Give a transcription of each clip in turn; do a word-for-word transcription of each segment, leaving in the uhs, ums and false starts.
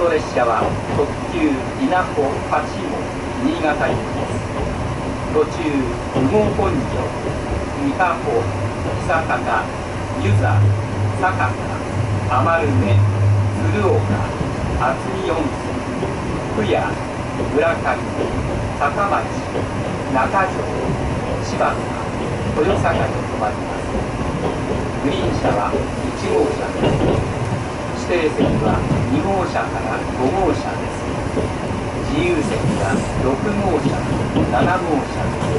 と列車は特急稲穂はち号新潟行きです。途中、羽後本庄、伊香保、久方、湯沢、酒田、余目、鶴岡、渥美温泉、府谷、村上、高町、中条、柴田、豊坂と止まります。グリーン車はいち号車です。指定席はに号車からご号車です。自由席はろく号車、なな号車です。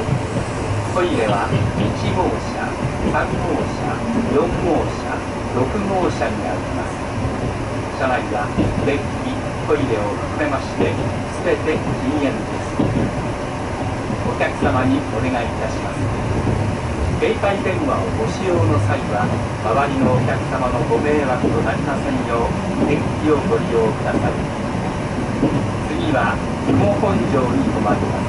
トイレはいち号車、さん号車、よん号車、ろく号車にあります。車内はデッキ、トイレを含めまして全て禁煙です。お客様にお願いいたします。携帯電話をご使用の際は周りのお客様のご迷惑となりませんようデッキをご利用ください。次は羽後本庄に停まります。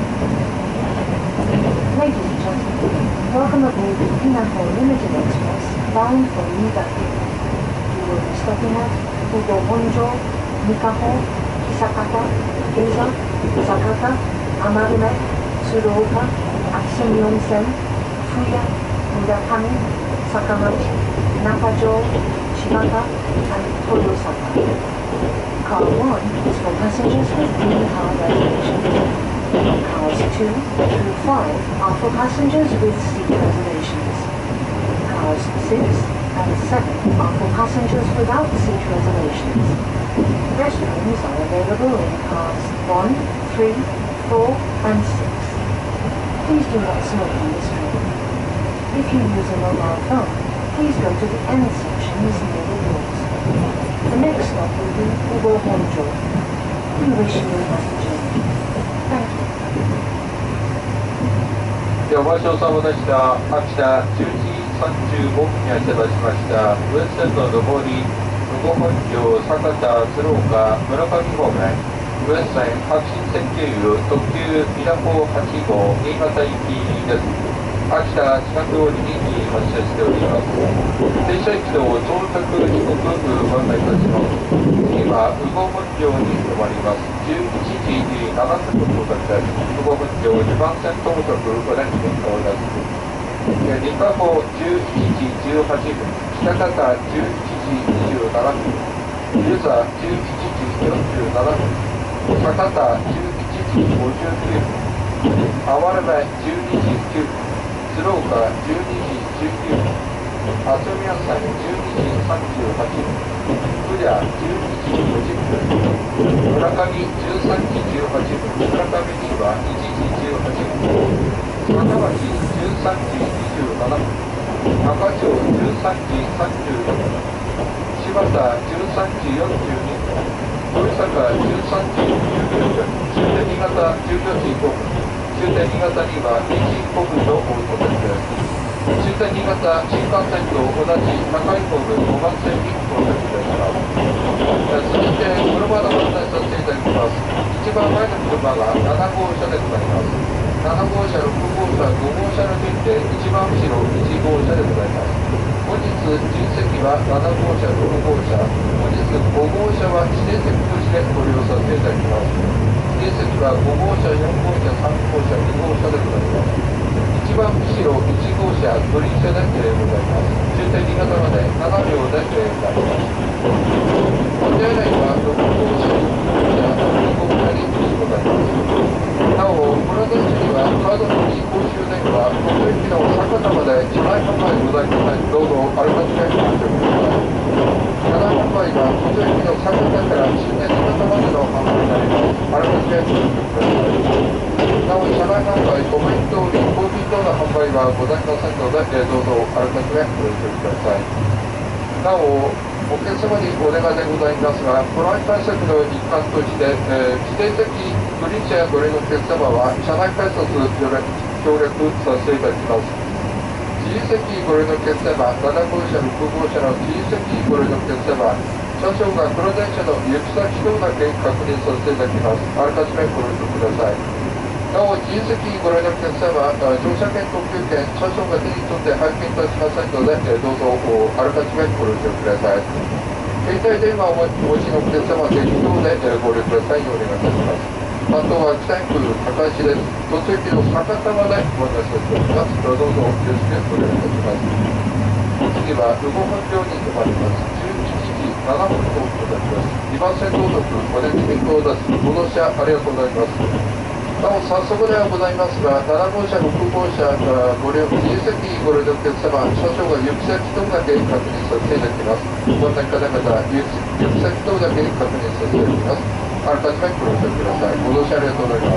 Ladies and gentlemen, welcome aboard the Inaho Limited Express bound for Niigata. You will be stopping at Ugo Honjo, Nikaho, Hisakata, Geza, Sakata, Amarume, Tsuruoka, Atsumi Onsen, Fuya, Murakami, Sakamachi, Nakajo, Shibata, and Toyosaka. Car one is for passengers with green card reservations. Cars two through five are for passengers with seat reservations. Cars six and seven are for passengers without seat reservations. Restrooms are available in cars one, three, four, and six. Please do not smoke on this train. If you use a mobile phone, please go to the end sections near the doors. The next stop will be Ugo Honjo. We wish you a happy journey. Thank you. では、ご視聴様でした。秋田じゅういちじさんじゅうごふんに発車しましたウエスト線の上り、羽後本庄、酒田、鶴岡、村上方面、ウエスト線白新線経由特急稲穂はち号新潟行きです。秋田近く通りに発車しております。停車駅と到着時刻ご案内いたします。次は羽後本庄に停まります。じゅういちじななふんの到着です。羽後本庄にばん線到着ご連絡しております。にかほじゅういちじじゅうはっぷん、北方じゅういちじにじゅうななふん、湯沢じゅういちじよんじゅうななふん、酒田じゅういちじごじゅうきゅうふん、余目じゅうにじきゅうふん、鶴岡じゅうにじじゅうきゅうふん、渥美温泉じゅうにじさんじゅうはっぷん、富谷じゅうにじごじゅっぷん、村上じゅうさんじじゅうはっぷん、村上にはいちじじゅうはっぷん、高町じゅうさんじにじゅうななふん、中条じゅうさんじさんじゅうよんふん、柴田じゅうさんじよんじゅうにふん、豊坂じゅうさんじじゅうきゅうふん、終点新潟じゅうよじごふん、終点新潟にはいちじごふんの到着です。終点新潟新幹線と同じ高いホームごばん線に到着いたします。続いて車のご案内させていただきます。一番前の車がなな号車でございます。なな号車、ろく号車、ご号車の順で一番後ろいち号車でございます。本日自由席はなな号車、ろく号車、本日ご号車は指定席としてご利用させていただきます。指定席はご号車、よん号車、さん号車、に号車でございます。一番後ろいち号車グリーン車でございます。終点新潟までななびょうでございます。本日内はろく号車、よん号車、に号車にございます。なお、この電車にはカード付き公衆電話、国駅の酒田まで車内販売ございません。どうぞあらかじめご注意ください。車内販売は国駅の酒田から終点新潟までの販売になります。あらかじめご注意ください。なお、車内販売、ごメイン通り、コーヒー等の販売はございませんので、どうぞあらかじめご注意ください。なお、お客様にお願いでございますが、コロナ対策の一環として、えー、指定席グリーン車やご利用のお客様は、車内改札より協力させていただきます。自由席ご利用のお客様、なな号車、ろく号車の自由席ご利用のお客様、車掌が黒電車の行き先等だけ確認させていただきます。あらかじめご了承ください。なお、自由席ご利用のお客様、乗車券、特急券、車掌が手に取って拝見いたしませんので、どうぞあらかじめご了承ください。今携帯電話をお持ちのお客様は適当でご利用ください。お願いいたします。担当は北区高橋です。途中駅の博多までご案内しております。どうぞよろしくお願いいたします。次は羽後本町に停まります。じゅういちじななふんとございます。にばん線到着、お出に変更です。ご乗車ありがとうございます。なお早速ではございますが、なな号車、ろく号車がご利用、自由席ご利用のお客様、車掌が行き先等だけ確認させていただきます。ご案内方々、行き先等だけ確認させていただきます。あらかじめご了承ください。ご乗車ありがとうございます。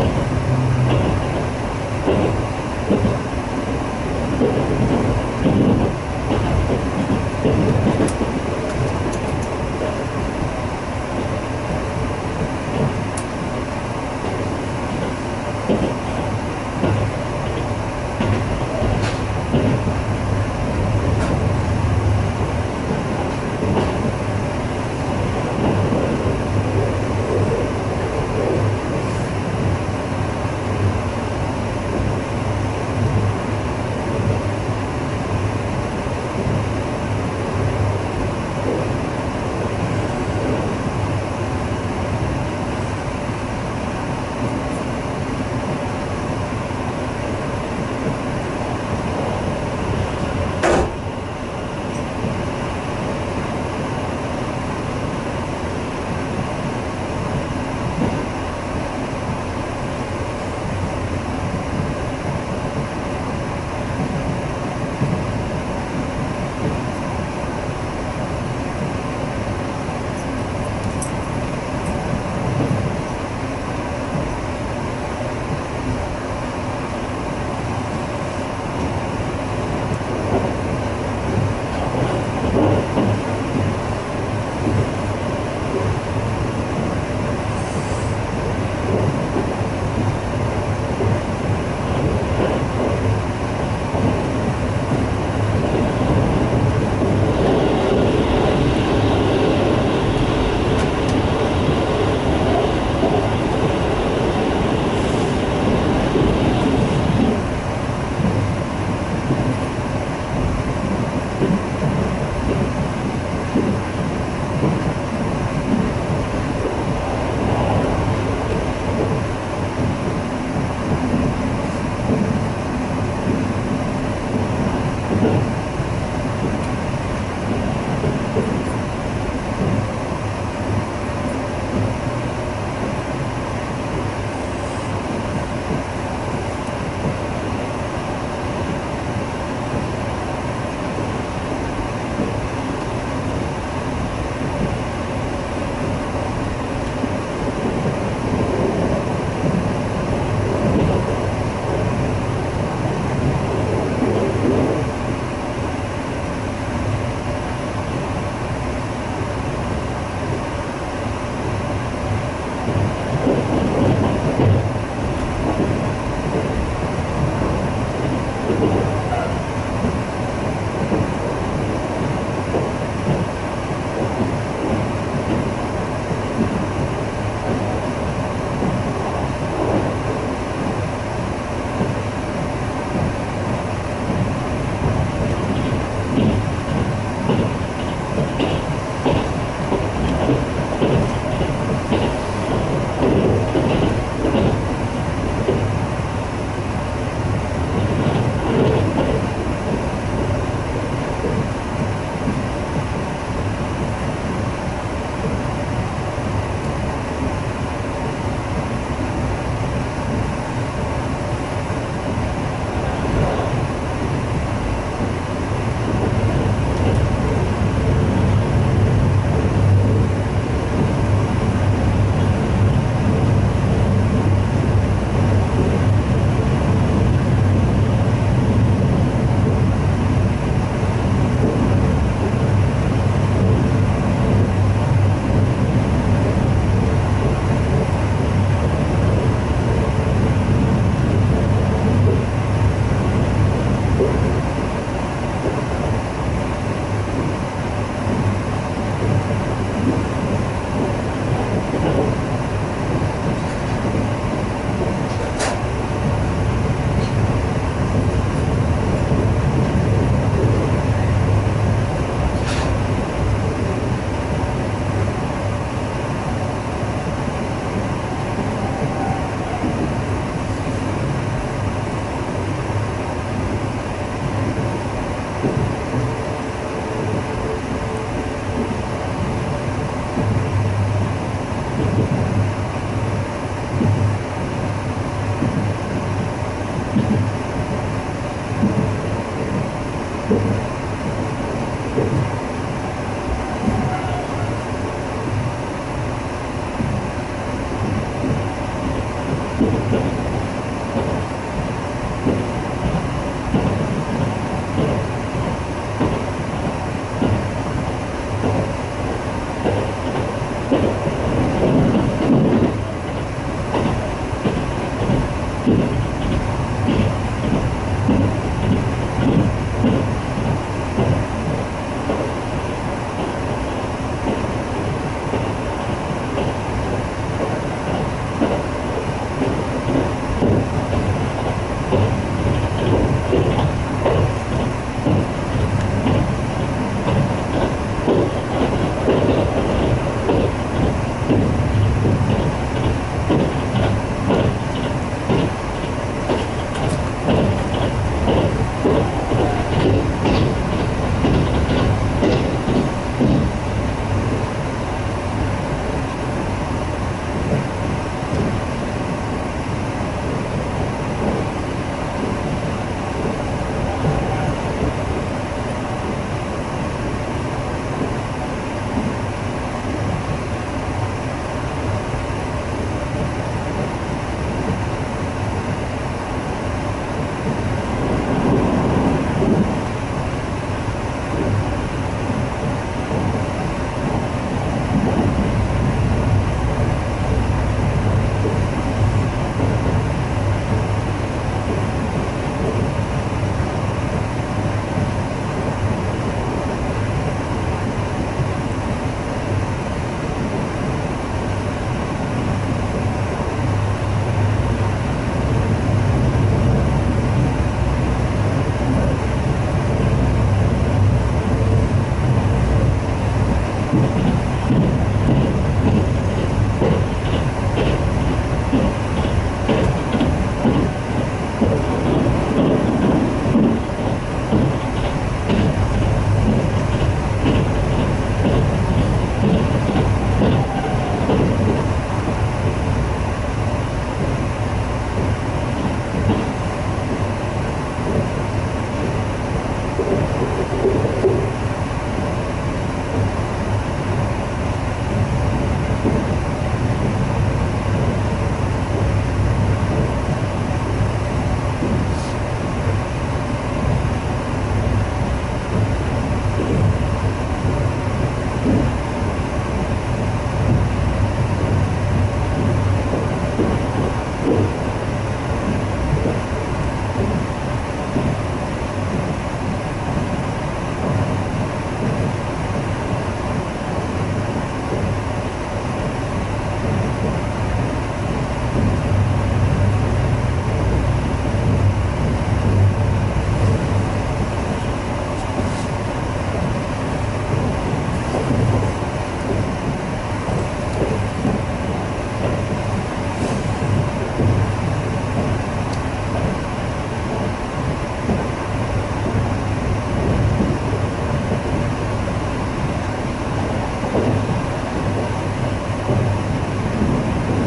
こ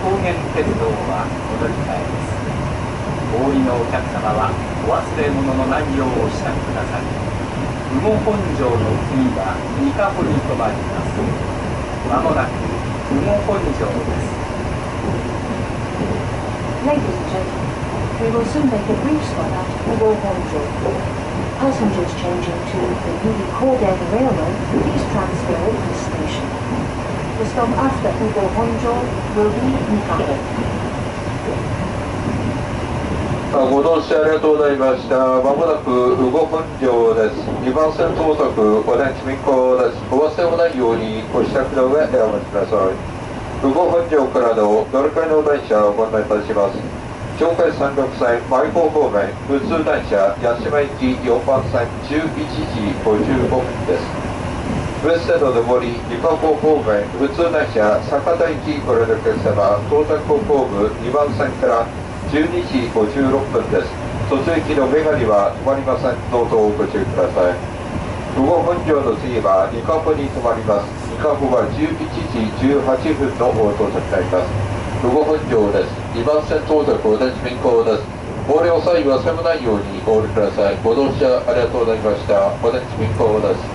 高原鉄道はお乗り換えです。お降りのお客様はお忘れ物のないようお支度ください。羽後本庄の次は三ヶ穂に停まります。まもなく羽後本庄です。 Ladies and gentlemen, we will soon make a brief stop at Ugo Honjo. Passengers changing to the newly Koden Railway, please transfer at this station. The stop after Ugo Honjo will be Mikaho. ご乗車ありがとうございました。まもなく羽後本庄です。にばん線到着、お電地民行です。お忘れもないようにご支度の上でお待ちください。羽後本庄からの乗り換えの電車をご案内いたします。上海山麓線舞高方面普通電車八島行きよんばん線じゅういちじごじゅうごふんです。ウエステの上り二ヶ穂方面普通電車酒田行きご利用のお客様到着方向部にばん線からじゅうにじごじゅうろっぷんです。途中駅のメガには止まりません。どうぞご注意ください。羽後本庄の次は二ヶ穂に停まります。二ヶ穂はじゅういちじじゅうはっぷんの到着になります。羽後本庄です。にばん線到着お電地民行です。お降りの際は忘れないようにお降りください。ご乗車ありがとうございました。お電地民行です。